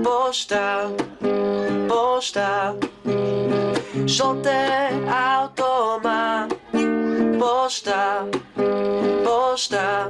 Pošta, pošta, žlté auto má. Pošta, pošta,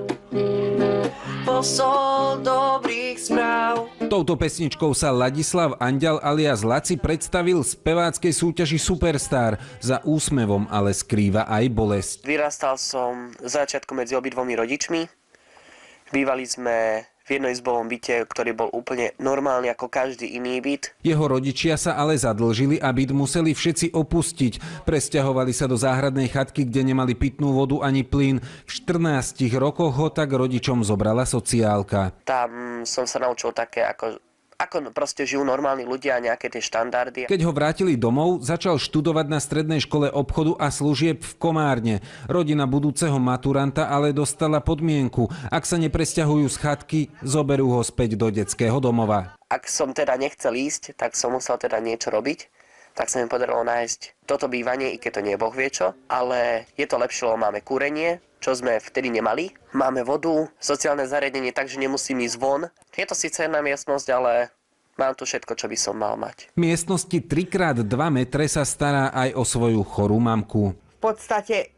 posol dobrých správ. Touto pesničkou sa Ladislav Anďal alias Laci predstavil v speváckej súťaži Superstar. Za úsmevom ale skrýva aj bolesť. Vyrastal som v začiatku medzi obidvomi rodičmi. Bývali sme v jednoizbovom byte, ktorý bol úplne normálny ako každý iný byt. Jeho rodičia sa ale zadlžili a byt museli všetci opustiť. Presťahovali sa do záhradnej chatky, kde nemali pitnú vodu ani plyn. V 14 rokoch ho tak rodičom zobrala sociálka. Tam som sa naučil také, ako proste žijú normálni ľudia a nejaké tie štandardy. Keď ho vrátili domov, začal študovať na strednej škole obchodu a služieb v Komárne. Rodina budúceho maturanta ale dostala podmienku. Ak sa nepresťahujú z chatky, zoberú ho späť do detského domova. Ak som teda nechcel ísť, tak som musel teda niečo robiť. Tak sa mi podarilo nájsť toto bývanie, i keď to nie je boh vie čo. Ale je to lepšie, lebo máme kúrenie, čo sme vtedy nemali. Máme vodu, sociálne zariadenie, takže nemusím ísť von. Je to síce jedna miestnosť, ale mám tu všetko, čo by som mal mať. V miestnosti 3x2 metre sa stará aj o svoju chorú mamku. V podstate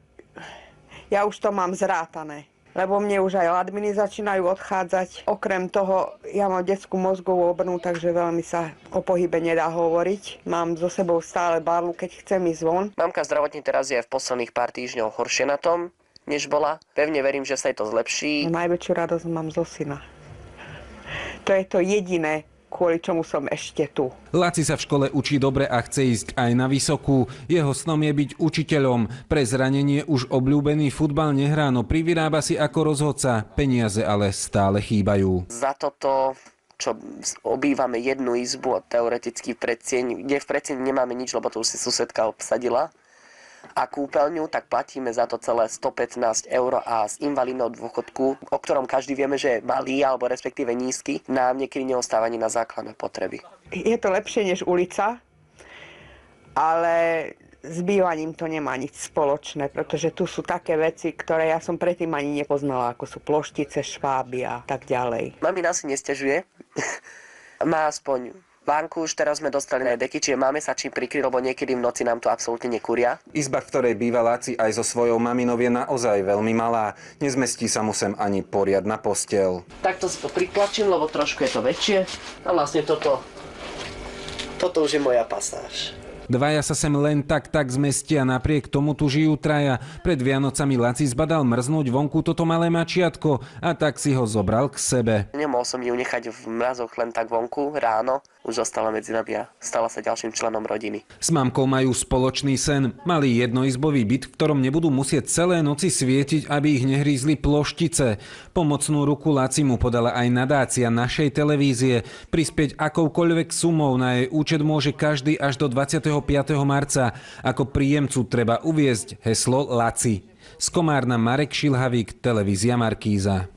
ja už to mám zrátané, lebo mne už aj ladviny začínajú odchádzať. Okrem toho, ja mám detskú mozgovú obrnu, takže veľmi sa o pohybe nedá hovoriť. Mám so sebou stále barlu, keď chcem ísť von. Mamka zdravotne teraz je v posledných pár týždňov horšie na tom, než bola. Pevne verím, že sa jej to zlepší. Najväčšiu radosť mám zo syna. To je to jediné, kvôli čomu som ešte tu. Laci sa v škole učí dobre a chce ísť aj na vysokú. Jeho snom je byť učiteľom. Pre zranenie už obľúbený futbal nehrá, no privyrába si ako rozhodca. Peniaze ale stále chýbajú. Za toto, čo obývame jednu izbu, teoreticky v Predsieni, kde v Predsieni nemáme nič, lebo to už si susedka obsadila, a kúpeľňu, tak platíme za to celé 115 € a z invalidného dôchodku, o ktorom každý vieme, že je malý alebo respektíve nízky, nám niekedy neostáva ani na základné potreby. Je to lepšie než ulica, ale s bývaním to nemá nič spoločné, pretože tu sú také veci, ktoré ja som predtým ani nepoznala, ako sú ploštice, šváby a tak ďalej. Mamina si nesťažuje. Má aspoň vánku, už teraz sme dostali aj deky, čiže máme sa čím prikryť, lebo niekedy v noci nám to absolútne nekúria. Izba, v ktorej býva Laci aj so svojou maminou, je naozaj veľmi malá. Nezmestí sa mu sem ani poriadna posteľ. Takto si to prikvačím, lebo trošku je to väčšie. A vlastne toto už je moja pasáž. Dvaja sa sem len tak zmestia, napriek tomu tu žijú traja. Pred Vianocami Laci zbadal mrznúť vonku toto malé mačiatko a tak si ho zobral k sebe. Nemohol som ju nechať v mrazoch len tak vonku ráno. Už zostala medzi nami a stala sa ďalším členom rodiny. S mamkou majú spoločný sen. Malý jednoizbový byt, v ktorom nebudú musieť celé noci svietiť, aby ich nehrízli ploštice. Pomocnú ruku Laci mu podala aj nadácia našej televízie. Prispieť akoukoľvek sumou na jej účet môže každý až do 25. marca. Ako príjemcu treba uviesť heslo Laci. Z Komárna Marek Šilhavík, televízia Markíza.